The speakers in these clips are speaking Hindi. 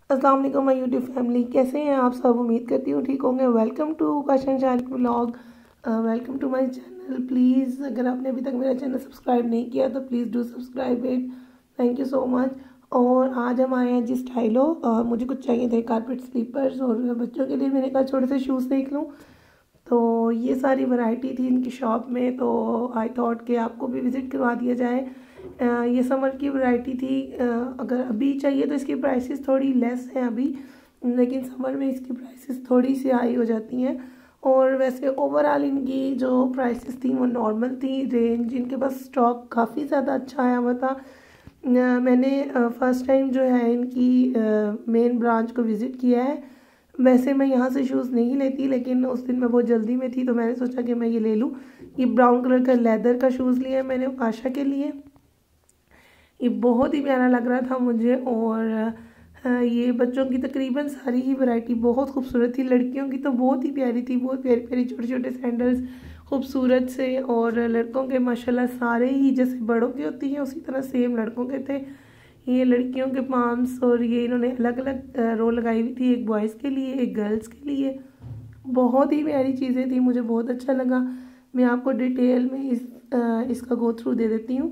अस्सलाम वालेकुम माय यूट्यूब फैमिली, कैसे हैं आप सब। उम्मीद करती हूँ ठीक होंगे। Welcome to Kashan Shan vlog, welcome to my channel. Please अगर आपने अभी तक मेरा चैनल सब्सक्राइब नहीं किया तो please do subscribe it, thank you so much. और आज हम आए हैं जी स्टाइलो। मुझे कुछ चाहिए थे कारपेट स्लीपर्स और बच्चों के लिए मैंने कहा छोटे से शूज़ देख लूँ। तो ये सारी वैरायटी थी इनकी शॉप में, तो आई थॉट कि आपको भी विज़िट करवा दिया जाए। ये समर की वैरायटी थी। अगर अभी चाहिए तो इसकी प्राइसेस थोड़ी लेस हैं अभी, लेकिन समर में इसकी प्राइसेस थोड़ी सी हाई हो जाती हैं। और वैसे ओवरऑल इनकी जो प्राइसेस थी वो नॉर्मल थी। रेंज इनके पास स्टॉक काफ़ी ज़्यादा अच्छा आया हुआ था। मैंने फ़र्स्ट टाइम जो है इनकी मेन ब्रांच को विज़िट किया है। वैसे मैं यहाँ से शूज़ नहीं लेती, लेकिन उस दिन मैं बहुत जल्दी में थी तो मैंने सोचा कि मैं ये ले लूँ। ये ब्राउन कलर का लेदर का शूज़ लिया है मैंने आशा के लिए। ये बहुत ही प्यारा लग रहा था मुझे। और ये बच्चों की तकरीबन सारी ही वैरायटी बहुत खूबसूरत थी। लड़कियों की तो बहुत ही प्यारी थी, बहुत प्यारी प्यारी छोटे छोटे सैंडल्स खूबसूरत से। और लड़कों के माशाल्लाह सारे ही जैसे बड़ों की होती हैं उसी तरह सेम लड़कों के थे। ये लड़कियों के पाम्स और ये इन्होंने अलग अलग रो लगाई हुई थी, एक बॉयज़ के लिए एक गर्ल्स के लिए। बहुत ही प्यारी चीज़ें थी, मुझे बहुत अच्छा लगा। मैं आपको डिटेल में इसका गो थ्रू दे देती हूँ।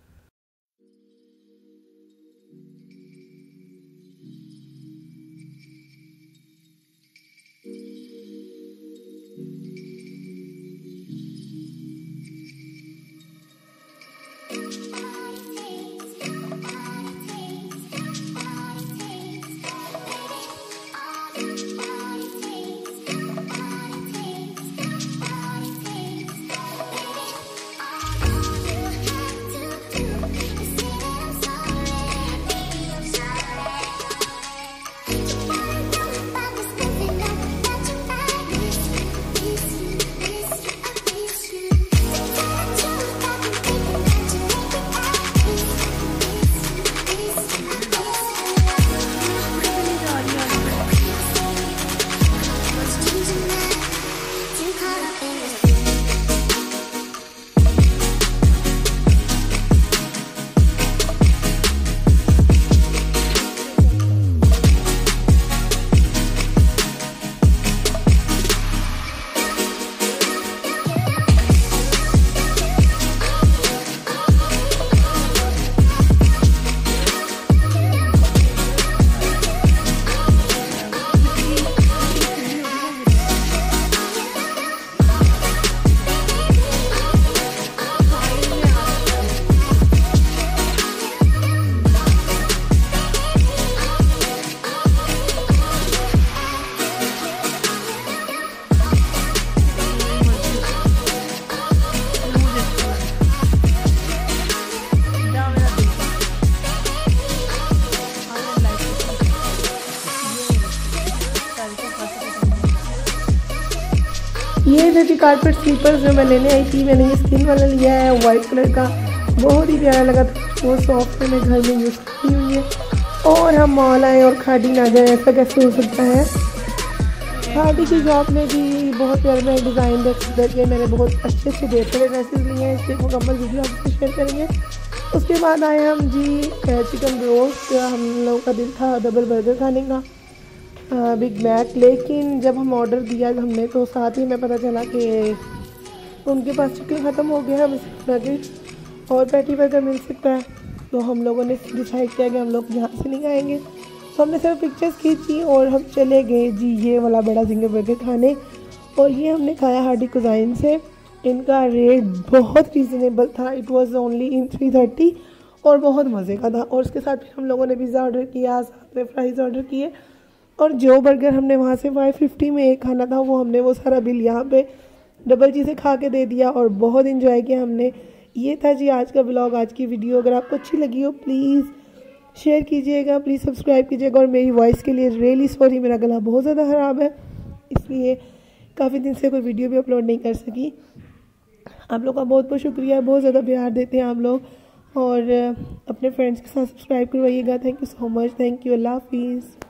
ये थे जी कारपेट स्लीपर्स जो मैं लेने आई थी। मैंने ये स्किन वाला लिया है वाइट कलर का, बहुत ही प्यारा लगा था। बहुत सॉफ्ट है, मैं घर में यूज़ की हुई है। और हम मॉल आए और खाड़ी ना जाए, ऐसा कैसे हो सकता है। खाड़ी की शॉप में भी बहुत प्यारे प्यारे डिज़ाइन देखिए, मैंने बहुत अच्छे से ढेर ड्रेसेस लिए हैं। इसकी मुकम्मल वीडियो आपसे शेयर करेंगे। उसके बाद आए हम जी चिकन रोस्ट। हम लोगों का दिल था डबल बर्गर खाने का, बिग मैक, लेकिन जब हम ऑर्डर दिया हमने तो साथ ही में पता चला कि उनके पास चिकन ख़त्म हो गया है। हमें नगेट और पैटी बर्गर मिल सकता है। तो हम लोगों ने डिसाइड किया कि हम लोग यहाँ से नहीं खाएंगे। तो हमने सिर्फ पिक्चर्स खींची और हम चले गए जी ये वाला बड़ा जिंगर बर्गर खाने। और ये हमने खाया हार्डी कुज़ाइन से। इनका रेट बहुत रीज़नेबल था, इट वॉज़ ओनली इन 330 और बहुत मज़े का था। और उसके साथ फिर हम लोगों ने पिज़्ज़ा ऑर्डर किया, साथ में फ्राइज़ ऑर्डर किए। और जो बर्गर हमने वहाँ से 550 में एक खाना था वो हमने वो सारा बिल यहाँ पे डबल चीज़ें खा के दे दिया और बहुत इंजॉय किया हमने। ये था जी आज का ब्लॉग, आज की वीडियो। अगर आपको अच्छी लगी हो प्लीज़ शेयर कीजिएगा, प्लीज़ सब्सक्राइब कीजिएगा। और मेरी वॉइस के लिए रियली सॉरी, मेरा गला बहुत ज़्यादा ख़राब है इसलिए काफ़ी दिन से कोई वीडियो भी अपलोड नहीं कर सकी। आप लोग का बहुत बहुत शुक्रिया, बहुत ज़्यादा प्यार देते हैं आप लोग। और अपने फ्रेंड्स के साथ सब्सक्राइब करवाइएगा। Thank you so much, thank you, अल्लाह हाफिज़।